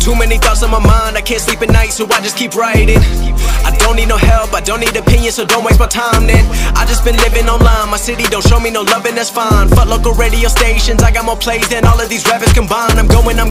Too many thoughts on my mind, I can't sleep at night, so I just keep writing. I don't need no help, I don't need opinions, so don't waste my time then. I just been living online, my city don't show me no love and that's fine. Fuck local radio stations, I got more plays than all of these rappers combined. I'm going